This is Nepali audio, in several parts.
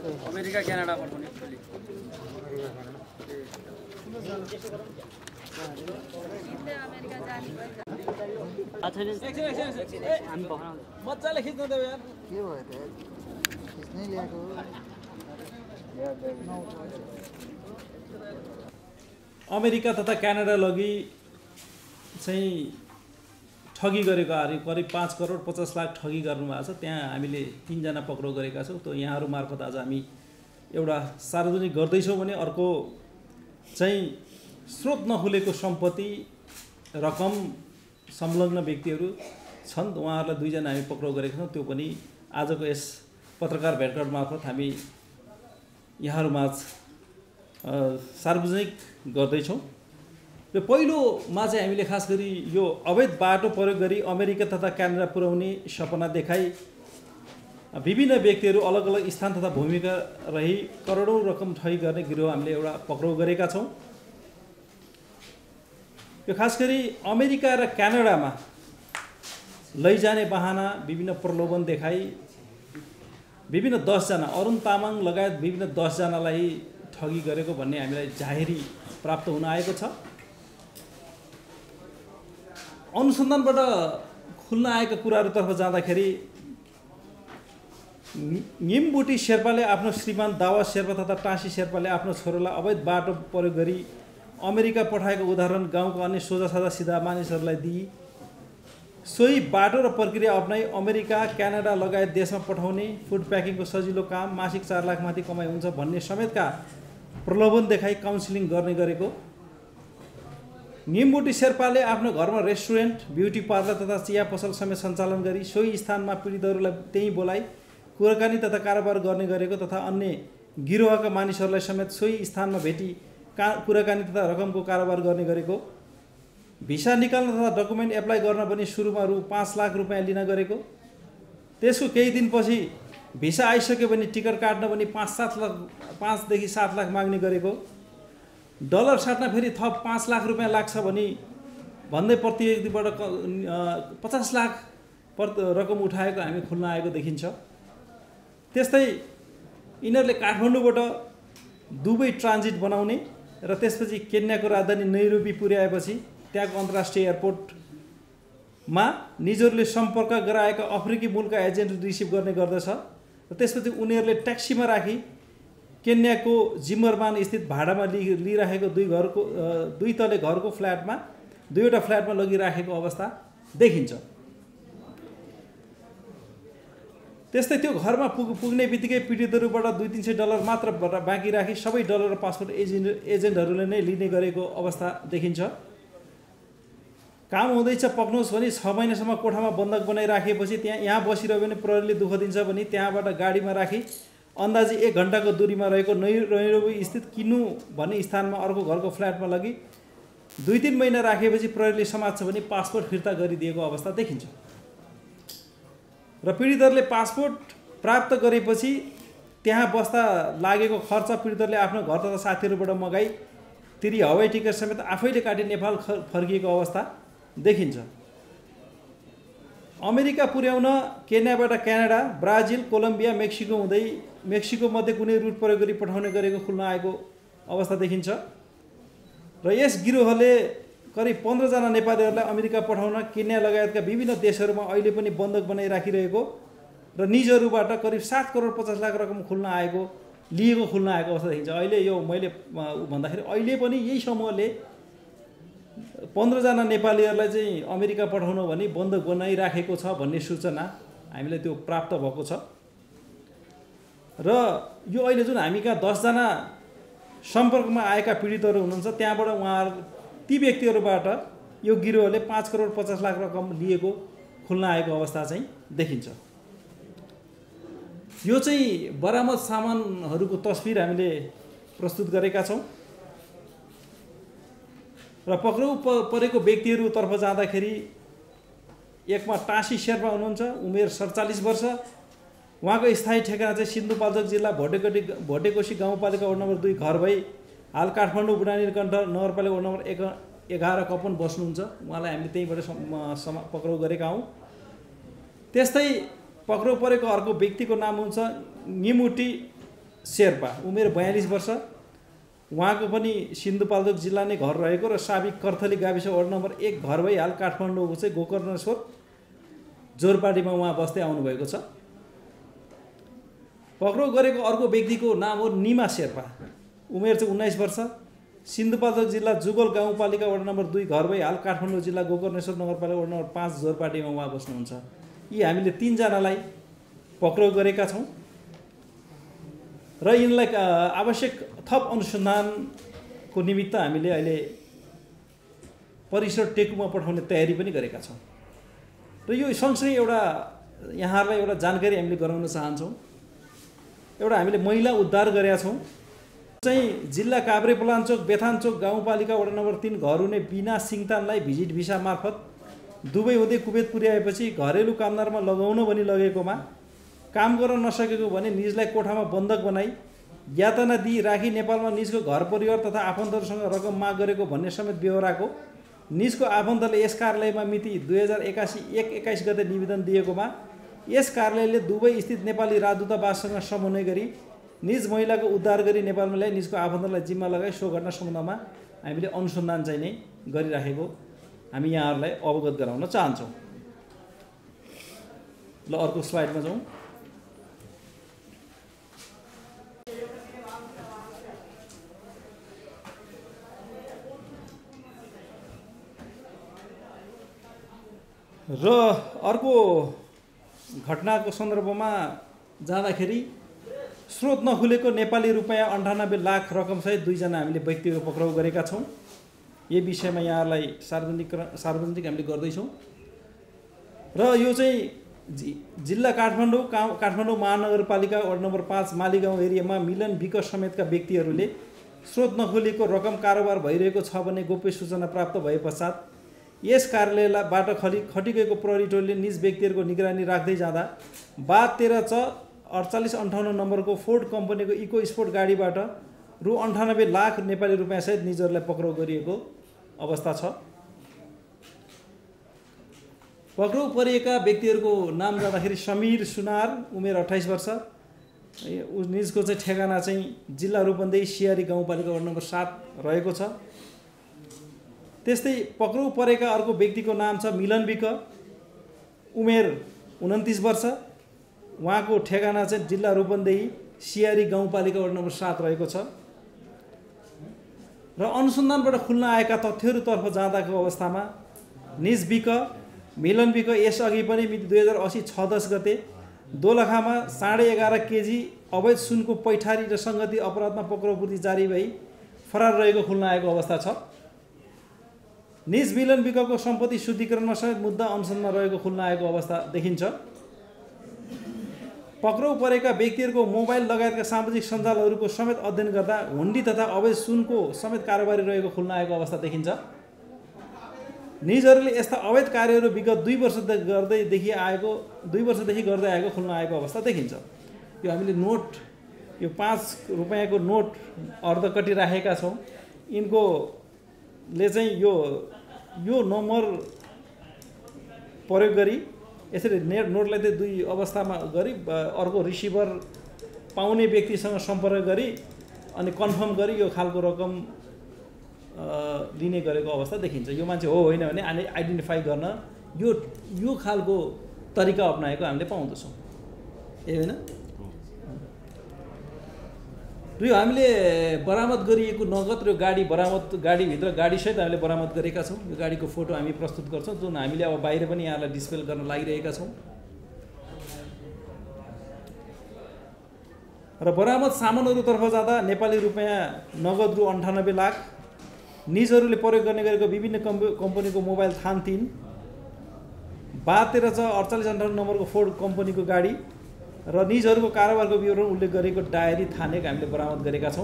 अमेरिका क्यानाडा पठाउने मजाले खिच्नु देऊ यार के भयो त खिच्नै ल्याएको अमेरिका तथा क्यानाडा लगी चाहिँ ठगी गरेको आरोप करिब 5 करोड 50 लाख ठगी गर्नुभएको छ। त्यहाँ हामीले 3 जना पक्राउ गरेका छौँ। त्यो यहाँहरू मार्फत आज हामी एउटा सार्वजनिक गर्दैछौँ भने अर्को चाहिँ स्रोत नखुलेको सम्पत्ति रकम संलग्न व्यक्तिहरू छन्, उहाँहरूलाई 2 जना हामी पक्राउ गरेका छौँ। त्यो पनि आजको यस पत्रकार भेटघाट मार्फत हामी यहाँहरूमा सार्वजनिक गर्दैछौँ। र पहिलोमा चाहिँ हामीले खास गरी यो अवैध बाटो प्रयोग गरी अमेरिका तथा क्यानाडा पुर्याउने सपना देखाई विभिन्न व्यक्तिहरू अलग अलग स्थान तथा भूमिका रही करोडौँ रकम ठगी गर्ने गिरोह हामीले एउटा पक्राउ गरेका छौँ। यो खास गरी अमेरिका र क्यानाडामा लैजाने बहाना विभिन्न प्रलोभन देखाई विभिन्न 10 जना अरुण तामाङ लगायत विभिन्न 10 जनालाई ठगी गरेको भन्ने हामीलाई जाहेरी प्राप्त हुन आएको छ। अनुसन्धानबाट खुल्न आएका कुराहरूतर्फ जाँदाखेरि निमबुटी शेर्पाले आफ्नो श्रीमान दावा शेर्पा तथा टाँसी शेर्पाले आफ्नो छोरोलाई अवैध बाटो प्रयोग गरी अमेरिका पठाएको उदाहरण गाउँका अन्य सोझासाझा सिधा मानिसहरूलाई दिई सोही बाटो र प्रक्रिया अपनाई अमेरिका क्यानाडा लगायत देशमा पठाउने फुड प्याकिङको सजिलो काम मासिक 4 लाख माथि कमाइ हुन्छ भन्ने समेतका प्रलोभन देखाई काउन्सिलिङ गर्ने गरेको। निमबुटी शेर्पाले आफ्नो घरमा रेस्टुरेन्ट ब्युटी पार्लर तथा चिया पसल समेत सञ्चालन गरी सोही स्थानमा पीडितहरूलाई त्यहीँ बोलाइ कुराकानी तथा कारोबार गर्ने गरेको तथा अन्य गिरोहका मानिसहरूलाई समेत सोही स्थानमा भेटी कुराकानी तथा रकमको कारोबार गर्ने गरेको। भिसा निकाल्न तथा डकुमेन्ट एप्लाई गर्न पनि सुरुमा रु 5 लाख रुपियाँ लिन गरेको। त्यसको केही दिनपछि भिसा आइसक्यो भने टिकट काट्न पनि 5 देखि 7 लाख माग्ने गरेको। डलर साट्न फेरि थप 5 लाख रुपियाँ लाग्छ भनी भन्दै प्रति व्यक्तिबाट 50 लाख रकम उठाएको हामी खुल्न आएको देखिन्छ। त्यस्तै यिनीहरूले काठमाडौँबाट दुबई ट्रान्जिट बनाउने र त्यसपछि केन्याको राजधानी नैरोबी पुर्याएपछि त्यहाँको अन्तर्राष्ट्रिय एयरपोर्टमा निजहरूले सम्पर्क गराएका अफ्रिकी मूलका एजेन्ट रिसिभ गर्ने गर्दछ र त्यसपछि उनीहरूले ट्याक्सीमा राखी केन्याको जिम्मरमान स्थित भाडामा लिइराखेको 2 तले घरको फ्ल्याटमा 2वटा फ्ल्याटमा लगिराखेको अवस्था देखिन्छ। त्यस्तै त्यो घरमा पुग्ने बित्तिकै पीडितहरूबाट $200-300 मात्र बाँकी राखी सबै डलर र पासपोर्ट एजेन्टहरूले नै लिने गरेको अवस्था देखिन्छ। काम हुँदैछ पक्नुहोस् भने 6 महिनासम्म कोठामा बन्धक बनाइराखेपछि यहाँ बसिरह्यो भने प्रहरीले दुःख दिन्छ भने त्यहाँबाट गाडीमा राखी अन्दाजी 1 घण्टाको दूरीमा रहेको नैरोबी स्थित किनु भन्ने स्थानमा अर्को घरको फ्ल्याटमा लगी 2-3 महिना राखेपछि प्रहरीले समात्छ भने पासपोर्ट फिर्ता गरिदिएको अवस्था देखिन्छ। र पीडितहरूले पासपोर्ट प्राप्त गरेपछि त्यहाँ बस्दा लागेको खर्च पीडितहरूले आफ्नो घर तथा साथीहरूबाट मगाई तिरी हवाई टिकट समेत आफैले काटी नेपाल फर्किएको अवस्था देखिन्छ। अमेरिका पुर्याउन केन्याबाट क्यानाडा, ब्राजिल, कोलम्बिया, मेक्सिको हुँदै मेक्सिको मध्ये कुनै रुट प्रयोग गरी पठाउने गरेको खुल्न आएको अवस्था देखिन्छ। र यस गिरोहले करिब 15 जना नेपालीहरूलाई अमेरिका पठाउन केन्या लगायतका विभिन्न देशहरूमा अहिले पनि बन्धक बनाइ राखिरहेको र निजहरूबाट करिब 7 करोड 50 लाख रकम खुल्न आएको अवस्था देखिन्छ। अहिले यो मैले भन्दाखेरि अहिले पनि यही समूहले 15 जना नेपालीहरूलाई चाहिँ अमेरिका पठाउनु भनी बन्धक बनाइराखेको छ भन्ने सूचना हामीलाई त्यो प्राप्त भएको छ। र यो अहिले जुन हामी कहाँ 10 जना सम्पर्कमा आएका पीडितहरू हुनुहुन्छ त्यहाँबाट उहाँहरू ती व्यक्तिहरूबाट यो गिरोहले 5 करोड 50 लाख रकम लिएको खुल्न आएको अवस्था चाहिँ देखिन्छ। यो चाहिँ बरामद सामानहरूको तस्बिर हामीले प्रस्तुत गरेका छौँ। र पक्राउ परेको व्यक्तिहरूतर्फ जाँदाखेरि एकमा टाँसी शेर्पा हुनुहुन्छ, उमेर 47 वर्ष। उहाँको स्थायी ठेगाना चाहिँ सिन्धुपाल्चोक जिल्ला भोटेकोशी गाउँपालिका वडा नम्बर 2 घर भई हाल काठमाडौँ बुढानीलकण्ठ नगरपालिका वडा नम्बर 11 कपन बस्नुहुन्छ। उहाँलाई हामीले त्यहीँबाट पक्राउ गरेका हौँ। त्यस्तै पक्राउ परेको अर्को व्यक्तिको नाम हुन्छ निमुटी शेर्पा, उमेर 42 वर्ष। उहाँको पनि सिन्धुपाल्चोक जिल्ला नै घर रहेको र साबिक कर्थली गाविस वार्ड नम्बर 1 घर भई हाल काठमाडौँको चाहिँ गोकर्णेश्वर जोरपाटीमा उहाँ बस्दै आउनुभएको छ। पक्राउ गरेको अर्को व्यक्तिको नाम हो निमा शेर्पा, उमेर चाहिँ 19 वर्ष। सिन्धुपाल्चोक जिल्ला जुगल गाउँपालिका वडा नम्बर 2 घर भई हाल काठमाडौँ जिल्ला गोकर्णेश्वर नगरपालिका वडा नम्बर 5 जोरपाटीमा उहाँ बस्नुहुन्छ। यी हामीले 3 जनालाई पक्राउ गरेका छौँ र यिनलाई आवश्यक थप अनुसन्धानको निमित्त हामीले अहिले परिसर टेकुमा पठाउने तयारी पनि गरेका छौँ। र यो सँगसँगै एउटा यहाँहरूलाई एउटा जानकारी हामीले गराउन चाहन्छौँ। एउटा हामीले महिला उद्धार गरेका छौँ चाहिँ जिल्ला काभ्रेपलाञ्चोक बेथानचोक गाउँपालिका वडा नम्बर 3 घर हुने बिना सिङतानलाई भिजिट भिसा मार्फत दुबई हुँदै कुवेत पुर्याएपछि घरेलु कामदारमा लगाउन भनी लगेकोमा काम गर्न नसकेको भने निजलाई कोठामा बन्धक बनाई यातना दिई राखी नेपालमा निजको घर परिवार तथा आफन्तहरूसँग रकम माग गरेको भन्ने समेत बेहोराको निजको आफन्तले यस कार्यालयमा मिति 2081 गते निवेदन दिएकोमा यस कार्यालयले दुबई स्थित नेपाली राजदूतावाससँग समन्वय गरी निज महिलाको उद्धार गरी नेपालमा ल्याई निजको आफन्तलाई जिम्मा लगाई सो घटना सम्बन्धमा हामीले अनुसन्धान चाहिँ नै गरिराखेको हामी यहाँहरूलाई अवगत गराउन चाहन्छौँ। ल अर्को स्लाइडमा जाउँ। र अर्को घटनाको सन्दर्भमा जाँदाखेरि स्रोत नखुलेको नेपाली रुपैयाँ 98 लाख रकमसहित 2 जना हामीले व्यक्तिहरू पक्राउ गरेका छौँ। यही विषयमा यहाँहरूलाई सार्वजनिक हामीले गर्दैछौँ। र यो चाहिँ जिल्ला काठमाडौँ महानगरपालिका वार्ड नम्बर 5 मालीगाउँ एरियामा मिलन विक समेतका व्यक्तिहरूले स्रोत नखुलेको रकम कारोबार भइरहेको छ भन्ने गोप्य सूचना प्राप्त भए पश्चात यस कार्यालयबाट खटी गएको प्रहरी टोलीले निज व्यक्तिहरूको निगरानी राख्दै जाँदा बा 13/4858 नम्बरको फोर्ड कम्पनीको इको स्पोर्ट गाडीबाट रु 98 लाख नेपाली रुपैयाँ सहित निजहरूलाई पक्राउ गरिएको अवस्था छ। पक्राउ परिएका व्यक्तिहरूको नाम जाँदाखेरि समीर सुनार, उमेर 28 वर्ष। निजको चाहिँ ठेगाना चाहिँ जिल्ला रूपन्देही सियारी गाउँपालिका वार्ड नम्बर 7 रहेको छ। त्यस्तै पक्राउ परेका अर्को व्यक्तिको नाम छ मिलन विक, उमेर 29 वर्ष। उहाँको ठेगाना चाहिँ जिल्ला रूपन्देही सियारी गाउँपालिका वार्ड नम्बर 7 रहेको छ। र अनुसन्धानबाट खुल्न आएका तथ्यहरूतर्फ जाँदाको अवस्थामा निज विक मिलन विक यसअघि पनि मिति 2080 6/10 गते दोलखामा 11.5 केजी अवैध सुनको पैठारी र सङ्गति अपराधमा पक्राउ पूर्ति जारी भई फरार रहेको खुल्न आएको अवस्था छ। निज मिलन विकको सम्पत्ति शुद्धिकरणमा समेत मुद्दा अनुसन्धानमा रहेको खुल्न आएको अवस्था देखिन्छ। पक्राउ परेका व्यक्तिहरूको मोबाइल लगायतका सामाजिक सञ्जालहरूको समेत अध्ययन गर्दा हुन्डी तथा अवैध सुनको समेत कारोबारी रहेको खुल्न आएको अवस्था देखिन्छ। निजहरूले यस्ता अवैध कार्यहरू विगत 2 वर्षदेखि गर्दै आएको खुल्न आएको अवस्था देखिन्छ। यो हामीले नोट, यो 5 रुपैयाँको नोट अर्धकटी राखेका छौँ। यिनकोले चाहिँ यो नम्बर प्रयोग गरी यसरी नोटलाई चाहिँ 2 अवस्थामा गरी अर्को रिसिभर पाउने व्यक्तिसँग सम्पर्क गरी अनि कन्फर्म गरी यो खालको रकम लिने गरेको अवस्था देखिन्छ। यो मान्छे हो होइन भने आइडेन्टिफाई गर्न यो खालको तरिका अपनाएको हामीले पाउँदछौँ, ए होइन? र यो हामीले बरामद गरिएको नगद र गाडीभित्र गाडीसहित हामीले बरामद गरेका छौँ। यो गाडीको फोटो हामी प्रस्तुत गर्छौँ, जुन हामीले अब बाहिर पनि यहाँलाई डिस्प्ले गर्न लागिरहेका छौँ। र बरामद सामानहरूतर्फ जाँदा नेपाली रुपैयाँ नगद रु 98 लाख, निजहरूले प्रयोग गर्ने गरेको विभिन्न कम्पनीको मोबाइल थान 3, 12/4858 नम्बरको फोर्ड कम्पनीको गाडी र निजहरूको कारोबारको विवरण उल्लेख गरेको डायरी थानेको हामीले बरामद गरेका छौँ।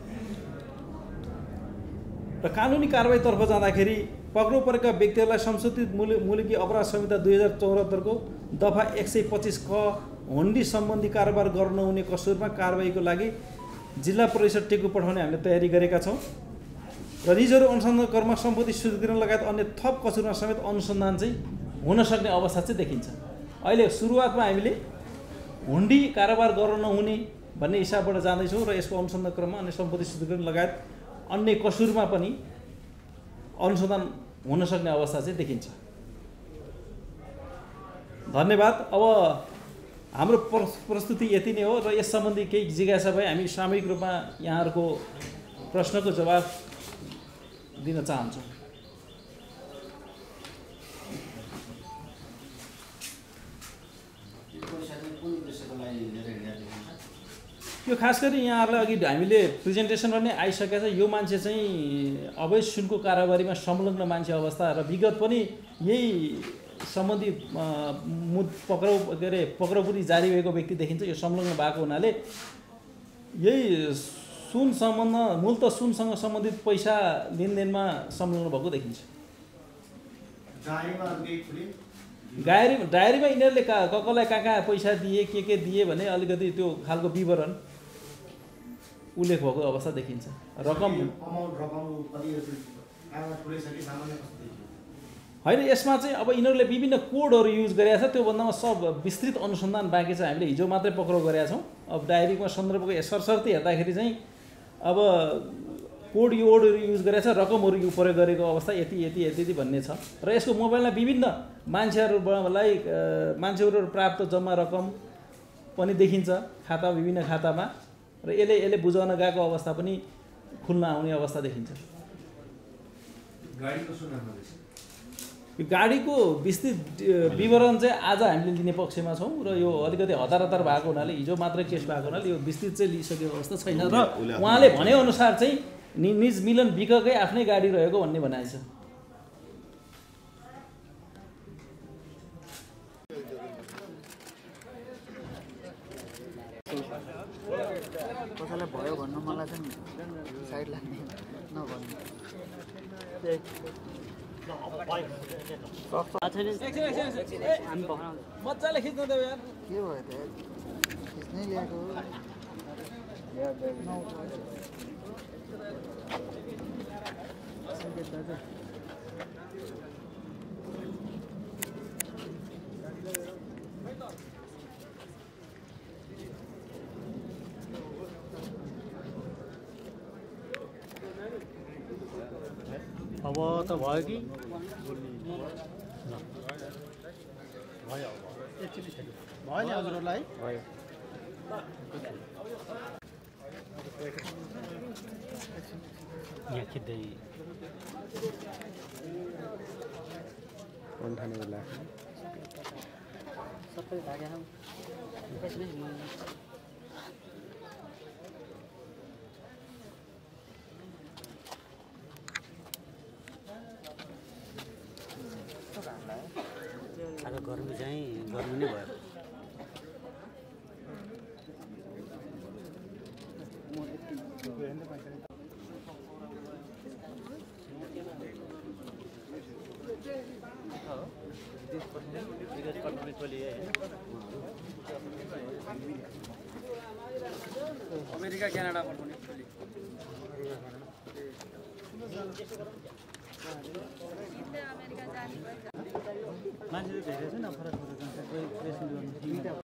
र कानुनी कारबाहीतर्फ जाँदाखेरि पक्राउ परेका व्यक्तिहरूलाई संशोधित मुलुकी अपराध संहिता 2074 को दफा 125 क हुन्डी सम्बन्धी कारोबार गर्न नहुने कसुरमा कारबाहीको लागि जिल्ला परिषद टेकु पठाउने हामीले तयारी गरेका छौँ। र निजहरू अनुसन्धान कर्म सम्पत्ति शुद्धिकरण लगायत अन्य थप कसुरमा समेत अनुसन्धान चाहिँ हुन सक्ने अवस्था चाहिँ देखिन्छ। अहिले सुरुवातमा हामीले हुन्डी कारोबार गर्न नहुने भन्ने हिसाबबाट जाँदैछौँ र यसको अनुसन्धान क्रममा अन्य सम्पत्ति शुद्धिकरण लगायत अन्य कसुरमा पनि अनुसन्धान हुन सक्ने अवस्था चाहिँ देखिन्छ। धन्यवाद। अब हाम्रो प्रस्तुति यति नै हो र यस सम्बन्धी केही जिज्ञासा भए हामी सामूहिक रूपमा यहाँहरूको प्रश्नको जवाब दिन चाहन्छौँ। यो खास गरी यहाँहरूलाई अघि हामीले प्रेजेन्टेसनमा नै आइसकेको छ। यो मान्छे चाहिँ अवैध सुनको कारोबारीमा संलग्न मान्छे अवस्था र विगत पनि यही सम्बन्धी पक्राउपुरी जारी भएको व्यक्ति देखिन्छ। यो संलग्न भएको हुनाले यही सुन सम्बन्ध मूलत सुनसँग सम्बन्धित पैसा लेनदेनमा संलग्न भएको देखिन्छ। डायरीमा यिनीहरूले कसलाई कहाँ पैसा दिए के दिए भने अलिकति त्यो खालको विवरण उल्लेख भएको अवस्था देखिन्छ। रकम होइन, यसमा चाहिँ अब यिनीहरूले विभिन्न कोडहरू युज गरेका छ। त्योभन्दामा सब विस्तृत अनुसन्धान बाँकी छ। हामीले हिजो मात्रै पक्राउ गरेका छौँ। अब डायरीमा सन्दर्भको सरसर्ती हेर्दाखेरि चाहिँ अब कोडहरू युज गरेका छ, रकमहरू प्रयोग गरेको अवस्था यति भन्ने छ। र यसको मोबाइलमा विभिन्न मान्छेहरू प्राप्त जम्मा रकम पनि देखिन्छ खाता, विभिन्न खातामा। र यसले बुझाउन गएको अवस्था पनि खुल्न आउने अवस्था देखिन्छ। यो गाडीको विस्तृत विवरण चाहिँ आज हामीले लिने पक्षमा छौँ र यो अलिकति हतार भएको हुनाले हिजो मात्रै केस भएको हुनाले यो विस्तृत चाहिँ लिइसकेको अवस्था छैन। र उहाँले भनेअनुसार चाहिँ निज मिलन बिककै आफ्नै गाडी रहेको भन्ने भनाइ छ। कसैलाई भयो भन्नु मलाई चाहिँ साइड लाग्ने नभन्नु। मजाले खिच्नु देऊ यार। के भयो त खिच्नै ल्याएको अब त भयो कि भयो एकचोटि भयो नि हजुरहरूलाई भयो। यहाँ खिच्दै अन्ठाने बेला सबै भागेन। आज गर्मी चाहिँ गर्मी नै भयो। अमेरिका क्यानाडा पठाउने मान्छे धेरै छ न, फरक